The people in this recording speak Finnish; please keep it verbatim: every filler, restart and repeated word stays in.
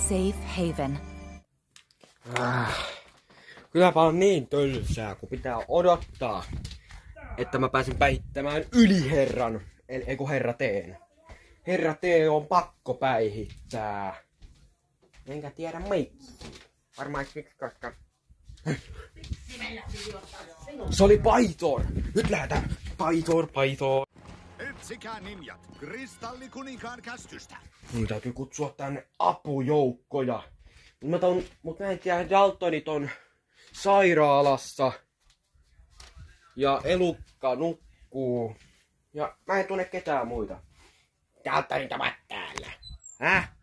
safe haven. Äh, kylläpä on niin tylsää, kun pitää odottaa, että mä pääsen päihittämään yliherran. Eli ei kun herra Teen. Herra T on pakko päihittää. Enkä tiedä miksi. Varmaan siksi, koska... Se oli Paitor! Nyt lähdetään! Paitor, Paitor! Etsikää ninjat kristallikuninkaan käskystä. Mun täytyy kutsua tänne apujoukkoja. Mut mä, ton, mut mä en tiedä, Daltonit on sairaalassa. Ja elukka nukkuu. Ja mä en tunne ketään muita. Daltonit ovat täällä. Häh?